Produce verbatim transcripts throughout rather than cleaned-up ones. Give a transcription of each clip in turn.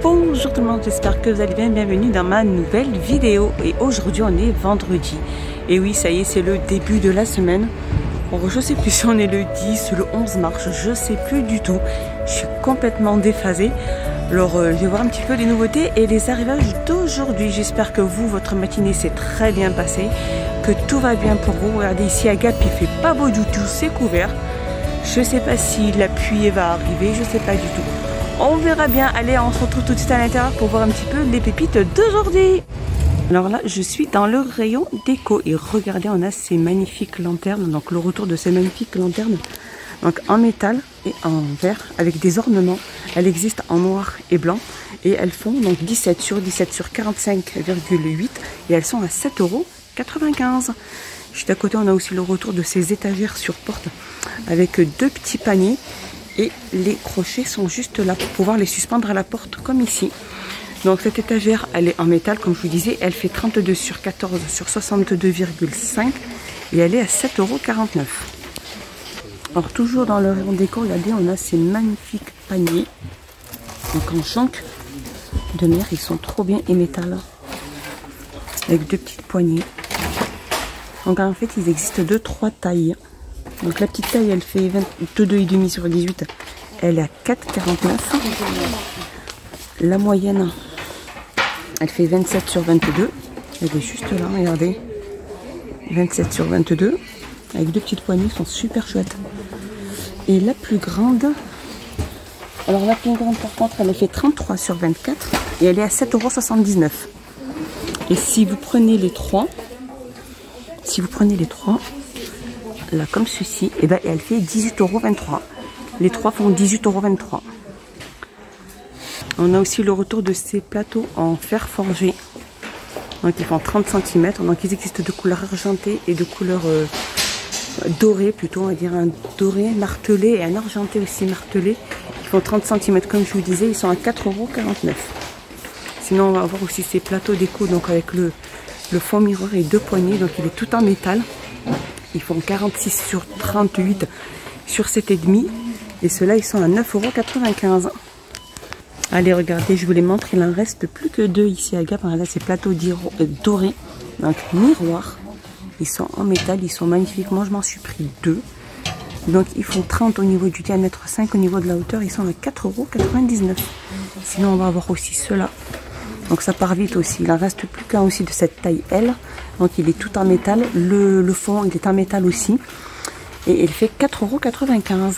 Bonjour tout le monde, j'espère que vous allez bien, bienvenue dans ma nouvelle vidéo. Et aujourd'hui on est vendredi. Et oui, ça y est, c'est le début de la semaine. Bon, je sais plus si on est le dix, le onze mars, je sais plus du tout. Je suis complètement déphasée. Alors euh, je vais voir un petit peu les nouveautés et les arrivages d'aujourd'hui. J'espère que vous, votre matinée s'est très bien passée, que tout va bien pour vous. Regardez ici à Gap, il fait pas beau du tout, c'est couvert. Je sais pas si la pluie va arriver, je sais pas du tout. On verra bien. Allez, on se retrouve tout de suite à l'intérieur pour voir un petit peu les pépites d'aujourd'hui. Alors là, je suis dans le rayon déco et regardez, on a ces magnifiques lanternes. Donc le retour de ces magnifiques lanternes, donc en métal et en verre avec des ornements. Elles existent en noir et blanc et elles font donc dix-sept sur dix-sept sur quarante-cinq virgule huit et elles sont à sept euros quatre-vingt-quinze. Juste à côté, on a aussi le retour de ces étagères sur porte avec deux petits paniers. Et les crochets sont juste là pour pouvoir les suspendre à la porte comme ici. Donc cette étagère, elle est en métal comme je vous disais. Elle fait trente-deux sur quatorze sur soixante-deux virgule cinq et elle est à sept euros quarante-neuf. Alors toujours dans le rayon déco, regardez, on a ces magnifiques paniers. Donc en chanque de mer, ils sont trop bien et métal. Avec deux petites poignées. Donc en fait, ils existent de trois tailles. Donc la petite taille, elle fait vingt-deux virgule cinq sur dix-huit, elle est à quatre quarante-neuf. La moyenne, elle fait vingt-sept sur vingt-deux, elle est juste là, regardez. vingt-sept sur vingt-deux, avec deux petites poignées, sont super chouettes. Et la plus grande, alors la plus grande par contre, elle fait trente-trois sur vingt-quatre et elle est à sept euros soixante-dix-neuf. Et si vous prenez les trois, si vous prenez les trois, là comme ceci, et ben elle fait dix-huit euros vingt-trois. Les trois font dix-huit euros vingt-trois. On a aussi le retour de ces plateaux en fer forgé. Donc ils font trente centimètres. Donc ils existent de couleur argentée et de couleur euh, dorée plutôt. On va dire un doré martelé et un argenté aussi martelé. Ils font trente centimètres comme je vous disais. Ils sont à quatre euros quarante-neuf. Sinon on va avoir aussi ces plateaux déco donc avec le, le fond miroir et deux poignées. Donc il est tout en métal. Ils font quarante-six sur trente-huit sur sept virgule cinq et ceux-là ils sont à neuf euros quatre-vingt-quinze. Allez, regardez, je vous les montre, il en reste plus que deux ici à Gap. Regardez ces plateaux dorés, donc miroir. Ils sont en métal, ils sont magnifiques. Moi je m'en suis pris deux. Donc ils font trente au niveau du diamètre, cinq au niveau de la hauteur, ils sont à quatre euros quatre-vingt-dix-neuf. Sinon on va avoir aussi ceux-là. Donc ça part vite aussi. Il en reste plus qu'un aussi de cette taille L. Donc il est tout en métal. Le, le fond il est en métal aussi. Et il fait quatre euros quatre-vingt-quinze.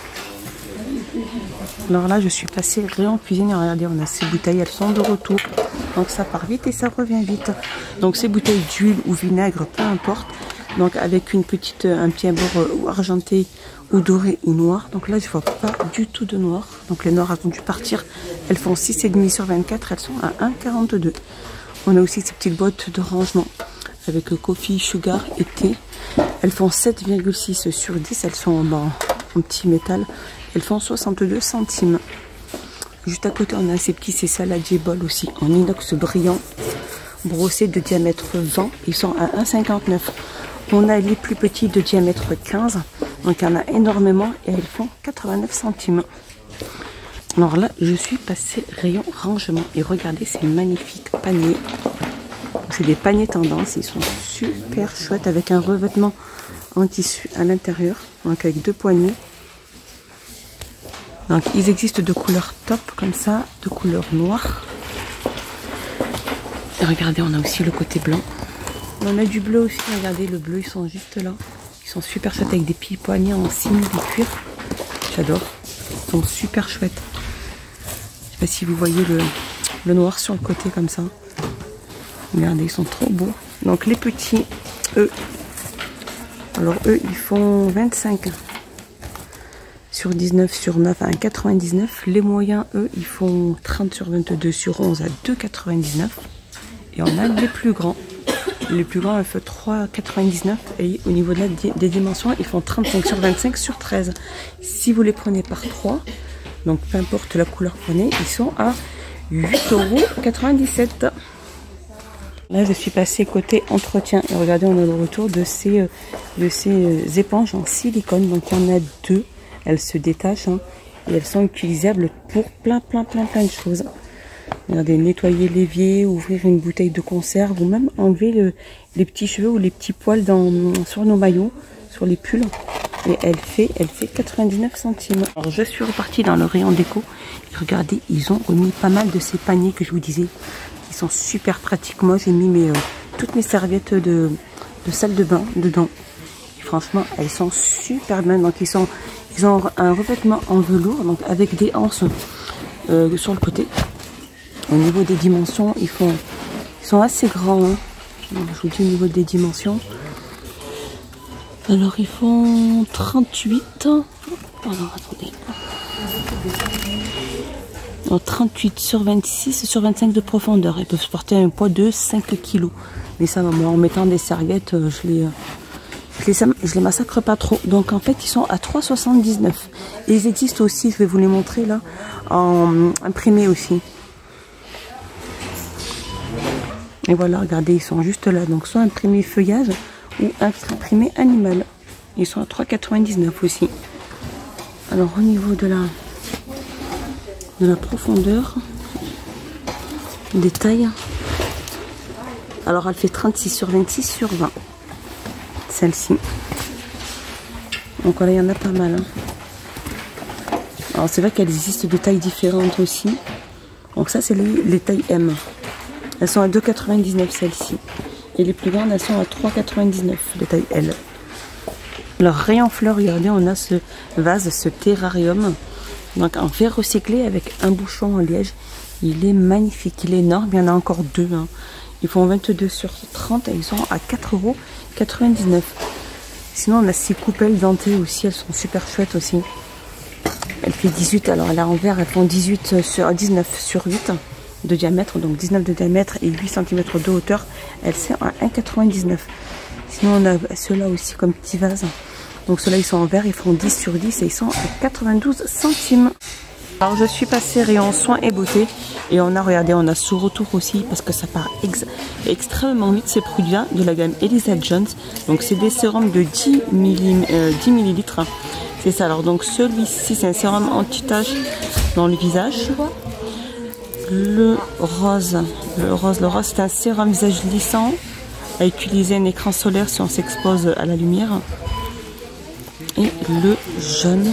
Alors là je suis passée rayon cuisine. Regardez, on a ces bouteilles, elles sont de retour. Donc ça part vite et ça revient vite. Donc ces bouteilles d'huile ou vinaigre, peu importe. Donc avec une petite, un petit abord argenté ou doré ou noir. Donc là je vois pas du tout de noir. Donc les noirs elles ont dû partir. Elles font six virgule cinq sur vingt-quatre. Elles sont à un virgule quarante-deux. On a aussi ces petites boîtes de rangement avec coffee, sugar et thé. Elles font sept virgule six sur dix. Elles sont en, en petit métal. Elles font soixante-deux centimes. Juste à côté on a ces petits ces saladiers bol aussi en inox brillant. Brossés de diamètre vingt. Ils sont à un virgule cinquante-neuf. On a les plus petits de diamètre quinze. Donc il y en a énormément et elles font quatre-vingt-neuf centimes. Alors là, je suis passée rayon rangement et regardez ces magnifiques paniers. C'est des paniers tendance, ils sont super chouettes avec un revêtement en tissu à l'intérieur, donc avec deux poignées. Donc ils existent de couleur top comme ça, de couleur noire. Et regardez, on a aussi le côté blanc. On a du bleu aussi, regardez le bleu, ils sont juste là. Ils sont super chouettes avec des petits poignets en simili cuir. J'adore, ils sont super chouettes. Je sais pas si vous voyez le, le noir sur le côté comme ça. Regardez, ils sont trop beaux. Donc les petits, eux, alors eux, ils font vingt-cinq sur dix-neuf sur neuf à un virgule quatre-vingt-dix-neuf. Les moyens, eux, ils font trente sur vingt-deux sur onze à deux virgule quatre-vingt-dix-neuf. Et on a les plus grands. Les plus grands, ils font trois virgule quatre-vingt-dix-neuf. Et au niveau de la, des dimensions, ils font trente-cinq sur vingt-cinq sur treize. Si vous les prenez par trois, donc peu importe la couleur que vous prenez, ils sont à huit euros quatre-vingt-dix-sept. Là, je suis passée côté entretien. Et regardez, on a le retour de ces, de ces éponges en silicone. Donc, il y en a deux. Elles se détachent. Hein, et elles sont utilisables pour plein, plein, plein, plein de choses. Regardez, nettoyer l'évier, ouvrir une bouteille de conserve ou même enlever le, les petits cheveux ou les petits poils dans, sur nos maillots, sur les pulls. Et elle fait, elle fait quatre-vingt-dix-neuf centimes. Alors je suis repartie dans le rayon déco. Et regardez, ils ont remis pas mal de ces paniers que je vous disais. Ils sont super pratiques. Moi j'ai mis mes, euh, toutes mes serviettes de, de salle de bain dedans. Et franchement, elles sont super bien. Donc ils, sont, ils ont un revêtement en velours, donc avec des anses euh, sur le côté. Au niveau des dimensions, ils, font, ils sont assez grands. Hein. Je vous dis au niveau des dimensions. Alors ils font trente-huit. Pardon, attendez. Alors, trente-huit sur vingt-six sur vingt-cinq de profondeur. Ils peuvent porter un poids de cinq kilos. Mais ça va, moi en mettant des serviettes, je les, je les, je les massacre pas trop. Donc en fait, ils sont à trois euros soixante-dix-neuf. Et ils existent aussi, je vais vous les montrer là, en imprimé aussi. Et voilà, regardez, ils sont juste là. Donc soit imprimé feuillage ou imprimé animal. Ils sont à trois euros quatre-vingt-dix-neuf aussi. Alors au niveau de la, de la profondeur, des tailles. Alors elle fait trente-six sur vingt-six sur vingt. Celle-ci. Donc voilà, il y en a pas mal. Hein. Alors c'est vrai qu'elles existent de tailles différentes aussi. Donc ça c'est les, les tailles M. Elles sont à deux euros quatre-vingt-dix-neuf celles-ci. Et les plus grandes, elles sont à trois euros quatre-vingt-dix-neuf, de taille L. Alors, rayon fleurs, regardez, on a ce vase, ce terrarium. Donc, en verre recyclé avec un bouchon en liège. Il est magnifique, il est énorme. Il y en a encore deux. Hein. Ils font vingt-deux sur trente et ils sont à quatre euros quatre-vingt-dix-neuf. Sinon, on a ces coupelles dentées aussi. Elles sont super chouettes aussi. Elle fait dix-huit. Alors, là, en verre, elles font dix-huit sur dix-neuf sur huit. De diamètre, donc dix-neuf de diamètre et huit centimètres de hauteur, elle sert à un euro quatre-vingt-dix-neuf. Sinon on a ceux-là aussi comme petit vase, donc ceux-là ils sont en verre, ils font dix sur dix et ils sont à quatre-vingt-douze centimes. Alors je suis passée rayon soins et beauté et on a regardé, on a sous retour aussi parce que ça part ex extrêmement vite ces produits-là de la gamme Elisa Jones. Donc c'est des sérums de dix millilitres, c'est ça. Alors donc celui-ci c'est un sérum anti-tache dans le visage. Le rose, le rose, le rose c'est un sérum visage lissant à utiliser un écran solaire si on s'expose à la lumière. Et le jaune,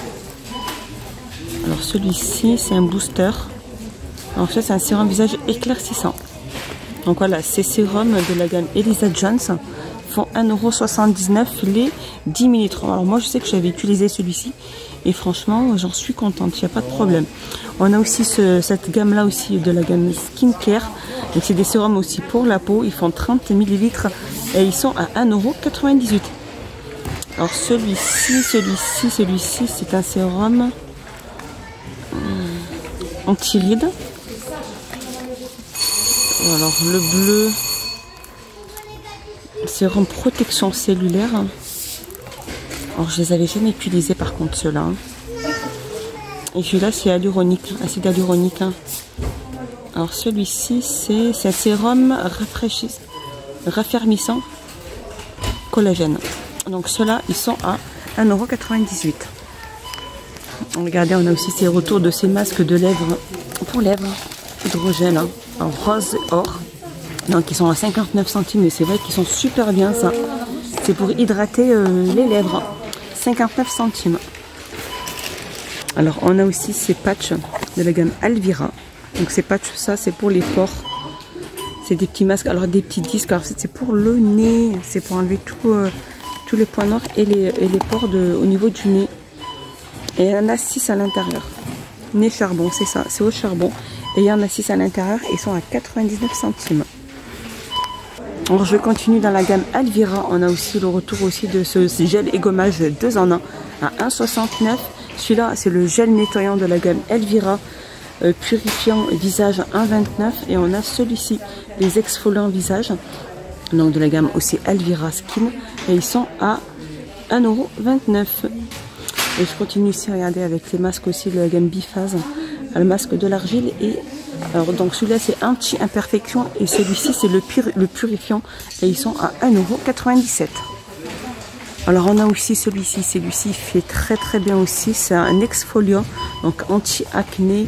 alors celui-ci c'est un booster. En fait c'est un sérum visage éclaircissant. Donc voilà, ces sérums de la gamme Elisa Jones font un euro soixante-dix-neuf les dix millilitres. Alors moi je sais que j'avais utilisé celui-ci et franchement j'en suis contente, il n'y a pas de problème. On a aussi ce, cette gamme là aussi de la gamme Skincare. Donc c'est des sérums aussi pour la peau, ils font trente millilitres et ils sont à un euro quatre-vingt-dix-huit. Alors celui-ci, celui-ci, celui-ci c'est un sérum anti-rides. Alors le bleu, sérum protection cellulaire. Alors je les avais jamais utilisés par contre ceux-là. Et celui-là c'est hyaluronique, acide hyaluronique. Alors celui-ci c'est un sérum rafraîchissant, raffermissant collagène. Donc ceux-là ils sont à un euro quatre-vingt-dix-huit. Regardez, on a aussi ces retours de ces masques de lèvres pour lèvres hydrogène hein, en rose or. Donc ils sont à cinquante-neuf centimes et c'est vrai qu'ils sont super bien ça. C'est pour hydrater euh, les lèvres. cinquante-neuf centimes. Alors on a aussi ces patchs de la gamme Alvira. Donc ces patchs, ça c'est pour les pores. C'est des petits masques, alors des petits disques. Alors c'est pour le nez. C'est pour enlever tout, euh, tous les points noirs et les, et les pores de, au niveau du nez. Et il y en a six à l'intérieur. Nez charbon, c'est ça, c'est au charbon. Et il y en a six à l'intérieur et ils sont à quatre-vingt-dix-neuf centimes. Alors je continue dans la gamme Alvira. On a aussi le retour aussi de ce, ce gel égommage deux en un à un euro soixante-neuf. Celui-là c'est le gel nettoyant de la gamme Alvira. Euh, purifiant visage à un euro vingt-neuf. Et on a celui-ci, les exfoliants visage. Donc de la gamme aussi Alvira Skin. Et ils sont à un euro vingt-neuf. Et je continue ici, regardez, avec les masques aussi de la gamme Biphase. Le masque de l'argile et alors donc celui-là c'est anti-imperfection et celui-ci c'est le, pur, le purifiant et ils sont à un euro quatre-vingt-dix-sept. Alors on a aussi celui-ci, celui-ci fait très très bien aussi, c'est un exfoliant donc anti-acné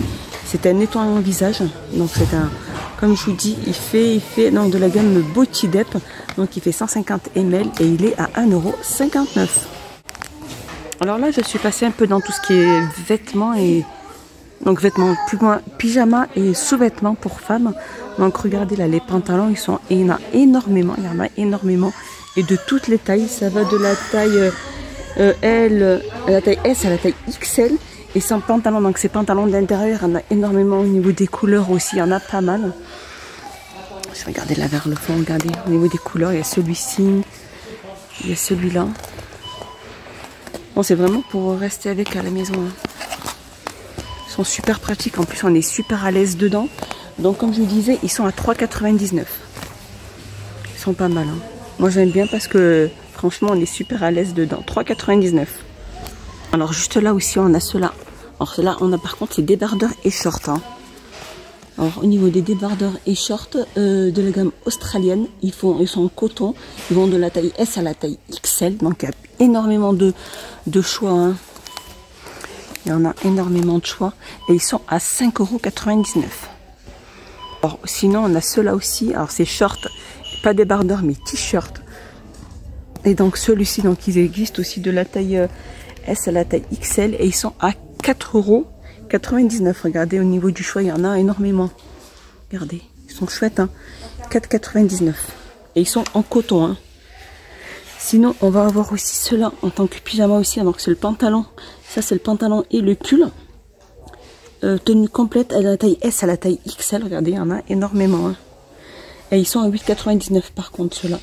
C'est un nettoyant visage. Donc c'est un, comme je vous dis, il fait, il fait donc de la gamme Body Dep. Donc il fait cent cinquante millilitres et il est à un euro cinquante-neuf. Alors là, je suis passée un peu dans tout ce qui est vêtements et donc vêtements, plus loin, pyjama et sous-vêtements pour femmes. Donc regardez là, les pantalons, ils sont, il y en a énormément, il y en a énormément et de toutes les tailles. Ça va de la taille euh, L à la taille S à la taille X L et sans pantalon. Donc ces pantalons d'intérieur, il y en a énormément au niveau des couleurs aussi, il y en a pas mal. Je vais regarder là vers le fond, regardez au niveau des couleurs, il y a celui-ci, il y a celui-là. Bon, c'est vraiment pour rester avec à la maison. Hein. Ils sont super pratiques. En plus, on est super à l'aise dedans. Donc, comme je vous disais, ils sont à trois quatre-vingt-dix-neuf. Ils sont pas mal. Hein. Moi, j'aime bien parce que, franchement, on est super à l'aise dedans. trois quatre-vingt-dix-neuf. Alors, juste là aussi, on a ceux-là. Alors, là, on a par contre les débardeurs et shorts. Hein. Alors, au niveau des débardeurs et shorts euh, de la gamme australienne, ils, font, ils sont en coton. Ils vont de la taille S à la taille X L. Donc, il y a énormément de, de choix. Hein. Il y en a énormément de choix. Et ils sont à cinq euros quatre-vingt-dix-neuf. Alors, sinon, on a ceux-là aussi. Alors, c'est shorts, pas débardeurs, mais t-shirts. Et donc, celui-ci, donc, ils existent aussi de la taille S à la taille X L. Et ils sont à quatre euros quatre-vingt-dix-neuf. Regardez, au niveau du choix, il y en a énormément. Regardez, ils sont chouettes. Hein. quatre quatre-vingt-dix-neuf. Et ils sont en coton. Hein. Sinon, on va avoir aussi ceux-là en tant que pyjama aussi. Donc, c'est le pantalon. Ça, c'est le pantalon et le pull. Euh, tenue complète à la taille S à la taille X L. Regardez, il y en a énormément. Hein. Et ils sont à huit quatre-vingt-dix-neuf par contre, ceux-là.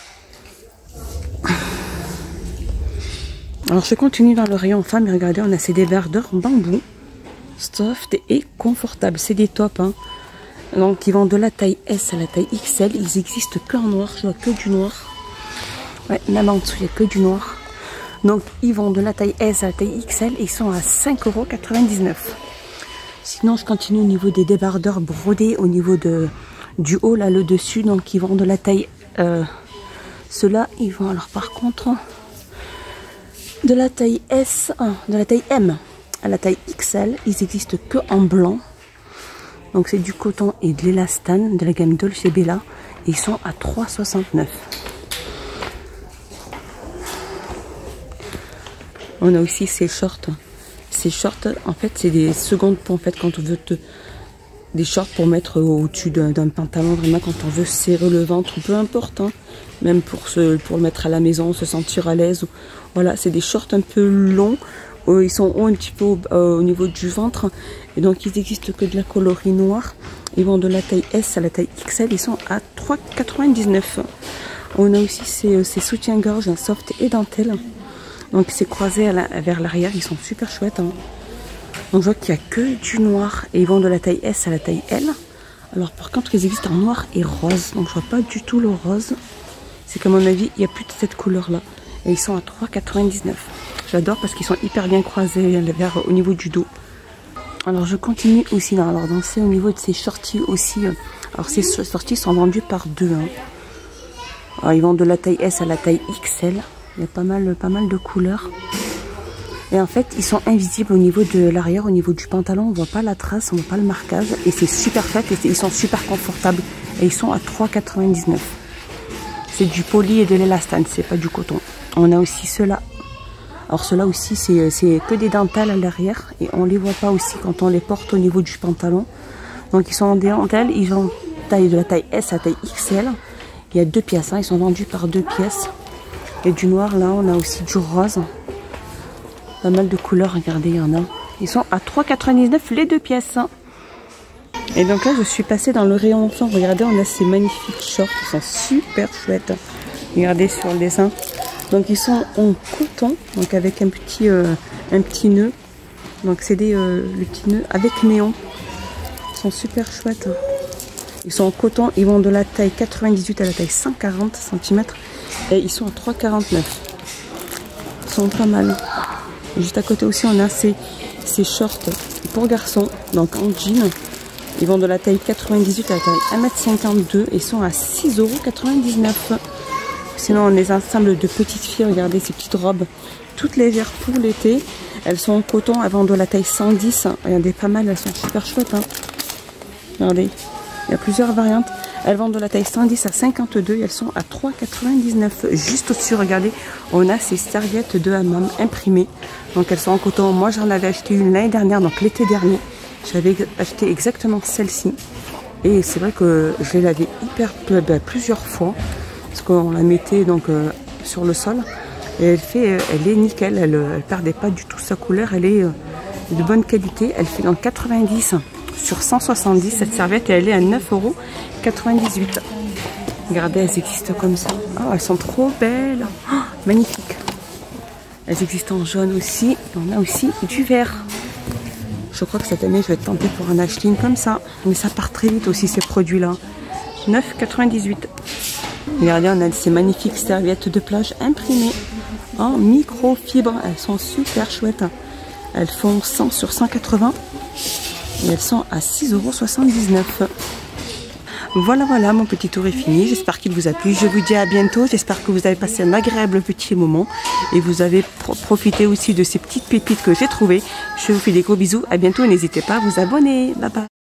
Alors, je continue dans le rayon femmes. Et regardez, on a ces débardeurs bambou. Soft et confortable. C'est des tops. Hein. Donc, ils vont de la taille S à la taille X L. Ils existent que en noir. Je vois que du noir. Ouais, même en dessous, il n'y a que du noir. Donc, ils vont de la taille S à la taille X L et ils sont à cinq euros quatre-vingt-dix-neuf. Sinon, je continue au niveau des débardeurs brodés, au niveau de, du haut, là, le dessus. Donc, ils vont de la taille... Euh, Ceux-là, ils vont alors, par contre, de la taille S, hein, de la taille M à la taille X L. Ils existent que en blanc. Donc, c'est du coton et de l'élastane de la gamme Dolce Bella. Et ils sont à trois euros soixante-neuf. On a aussi ces shorts. Ces shorts, en fait, c'est des secondes pour, en fait, quand on veut te... Des shorts pour mettre au-dessus d'un pantalon, vraiment, quand on veut serrer le ventre, peu importe. Hein, même pour, se, pour le mettre à la maison, se sentir à l'aise. Voilà, c'est des shorts un peu longs. Euh, ils sont hauts un petit peu au, euh, au niveau du ventre. Et donc, ils n'existent que de la coloris noire. Ils vont de la taille S à la taille X L. Ils sont à trois euros quatre-vingt-dix-neuf. On a aussi ces, ces soutiens-gorge soft et dentelle. Donc c'est croisé à la, vers l'arrière, ils sont super chouettes. Hein. Donc je vois qu'il n'y a que du noir et ils vont de la taille S à la taille L. Alors par contre ils existent en noir et rose, donc je vois pas du tout le rose. C'est qu'à mon avis il n'y a plus de cette couleur là. Et ils sont à trois euros quatre-vingt-dix-neuf. J'adore parce qu'ils sont hyper bien croisés vers, au niveau du dos. Alors je continue aussi là, alors dans ces, au niveau de ces shorties aussi. Alors ces shorties sont vendus par deux. Hein. Alors, ils vont de la taille S à la taille X L. Il y a pas mal, pas mal de couleurs. Et en fait, ils sont invisibles au niveau de l'arrière, au niveau du pantalon. On voit pas la trace, on voit pas le marquage. Et c'est super fait et ils sont super confortables. Et ils sont à trois euros quatre-vingt-dix-neuf. C'est du poly et de l'élastane, c'est pas du coton. On a aussi ceux-là. Alors ceux-là aussi, c'est que des dentelles à l'arrière. Et on les voit pas aussi quand on les porte au niveau du pantalon. Donc ils sont en dentelle, ils ont taille de la taille S à taille X L. Il y a deux pièces, hein, ils sont vendus par deux pièces. Et du noir, là, on a aussi du rose. Pas mal de couleurs, regardez, il y en a. Ils sont à trois euros quatre-vingt-dix-neuf les deux pièces. Hein. Et donc là, je suis passée dans le rayon enfant. Regardez, on a ces magnifiques shorts. Ils sont super chouettes. Regardez sur le dessin. Donc, ils sont en coton, donc avec un petit, euh, un petit nœud. Donc, c'est des euh, le petit nœud avec néon. Ils sont super chouettes. Ils sont en coton. Ils vont de la taille quatre-vingt-dix-huit à la taille cent quarante centimètres. Et ils sont à trois euros quarante-neuf. Ils sont pas mal. Juste à côté aussi, on a ces, ces shorts pour garçons, donc en jean. Ils vont de la taille quatre-vingt-dix-huit à la taille un mètre cinquante-deux et sont à six euros quatre-vingt-dix-neuf. Sinon, on a des ensembles de petites filles. Regardez ces petites robes toutes légères pour l'été. Elles sont en coton, elles vendent de la taille cent dix. Regardez, pas mal, elles sont super chouettes. Hein. Regardez, il y a plusieurs variantes. Elles vendent de la taille cent dix à cinquante-deux et elles sont à trois quatre-vingt-dix-neuf. Juste au-dessus, regardez, on a ces serviettes de hammam imprimées. Donc elles sont en coton. Moi, j'en avais acheté une l'année dernière, donc l'été dernier. J'avais acheté exactement celle-ci. Et c'est vrai que je l'ai lavée hyper ben, plusieurs fois. Parce qu'on la mettait donc euh, sur le sol. Et elle fait, elle est nickel. Elle ne perdait pas du tout sa couleur. Elle est euh, de bonne qualité. Elle fait donc quatre-vingt-dix sur cent soixante-dix. Cette serviette, et elle est à neuf euros quatre-vingt-dix-huit. Regardez, elles existent comme ça. Oh, elles sont trop belles. Oh, magnifiques. Elles existent en jaune aussi. On a aussi du vert. Je crois que cette année, je vais tenter pour en acheter une comme ça. Mais ça part très vite aussi, ces produits-là. neuf quatre-vingt-dix-huit. Regardez, on a ces magnifiques serviettes de plage imprimées en microfibre. Elles sont super chouettes. Elles font cent sur cent quatre-vingts. Et elles sont à six euros soixante-dix-neuf. Voilà, voilà, mon petit tour est fini. J'espère qu'il vous a plu. Je vous dis à bientôt. J'espère que vous avez passé un agréable petit moment. Et vous avez pro profité aussi de ces petites pépites que j'ai trouvées. Je vous fais des gros bisous. À bientôt. N'hésitez pas à vous abonner. Bye bye.